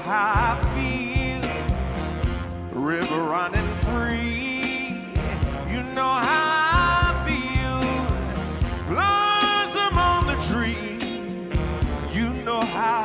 how I feel. River running free. You know how I feel. Blossom on the tree. You know how